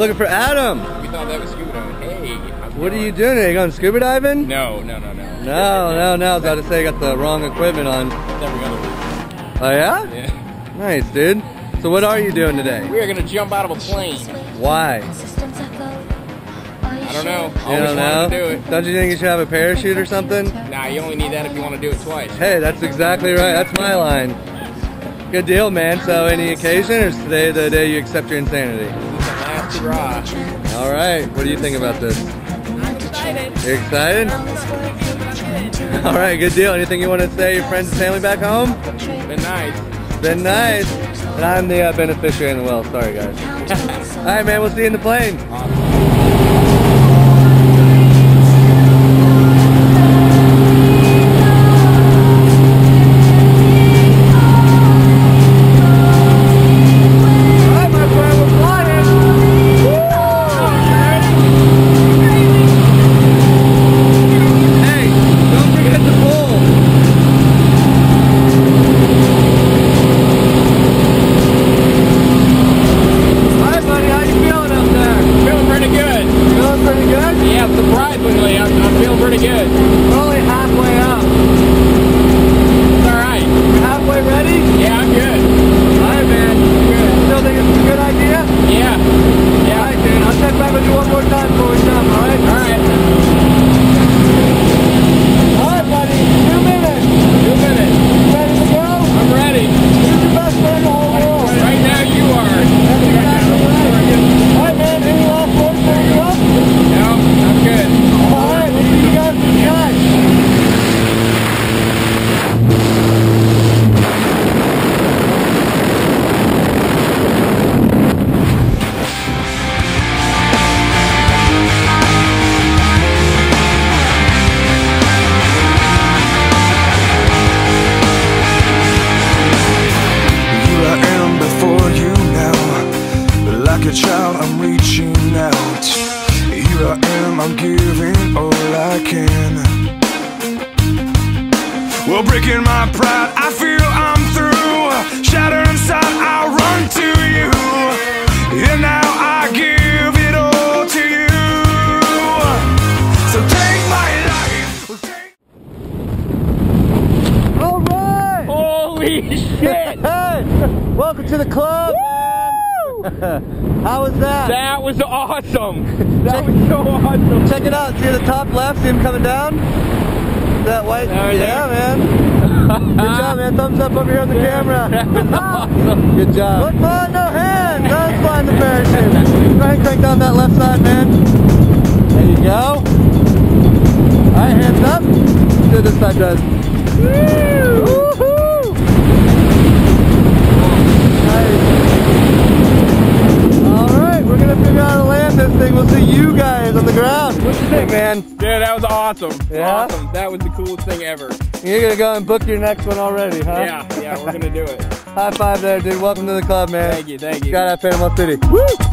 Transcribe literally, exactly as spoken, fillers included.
Looking for Adam. We thought that was scuba diving. Hey. What are you doing? Are you going scuba diving? No, no, no, no. No, no, no. I was about to say I got the wrong equipment on. Every other week. Oh yeah? Yeah. Nice, dude. So what are you doing today? We are going to jump out of a plane. Why? I don't know. You Always don't know? wanted to do it. Don't you think you should have a parachute or something? Nah, you only need that if you want to do it twice. Hey, that's exactly right. That's my line. Good deal, man. So any occasion, or is today the day you accept your insanity? It's the last hurrah. All right. What do you think about this? I'm excited. You excited? All right, good deal. Anything you want to say to your friends and family back home? Been nice. Been nice. And I'm the uh, beneficiary in the well. Sorry, guys. All right, man. We'll see you in the plane. Awesome. Surprisingly, I'm, I'm feeling pretty good. We're only halfway up. It's alright. You're halfway ready? Yeah, I'm good. Alright, man. Good. Still think it's a good idea? Yeah. Yeah. Alright, dude. I'll check back with you one more time before we jump, alright? Alright. Alright, buddy. Two minutes. Two minutes. You ready to go? I'm ready. Who's the best man in the whole world? Right now you are. That's exactly right. Alright, man. Any last words for you up? No, I'm good. Alright, we'll see you guys in the sky. Like a child, I'm reaching out. Here I am, I'm giving all I can. Well, breaking my pride, I feel I'm through. Shattered inside, I run to you. And now I give it all to you. So take my life. Alright! Holy shit! Hey! Welcome to the club! How was that? That was awesome. That was so awesome. Check it out. See at the top left? See him coming down? That white? There, yeah, there. man. Good job, man. Thumbs up over here on the camera. That was awesome. Good job. Look, man, no hands. Don't fly in the parachute. Try and crank down that left side, man. There you go. All right, hands up. Let's see what this side does. Woo! Woohoo! Nice. Alright, we're gonna figure out how to land this thing. We'll see you guys on the ground. What you think, man? Yeah, that was awesome. Yeah? Awesome. That was the coolest thing ever. You're gonna go and book your next one already, huh? Yeah, yeah, we're gonna do it. High five there, dude. Welcome to the club, man. Thank you, thank you. Skydive Panama City. Woo!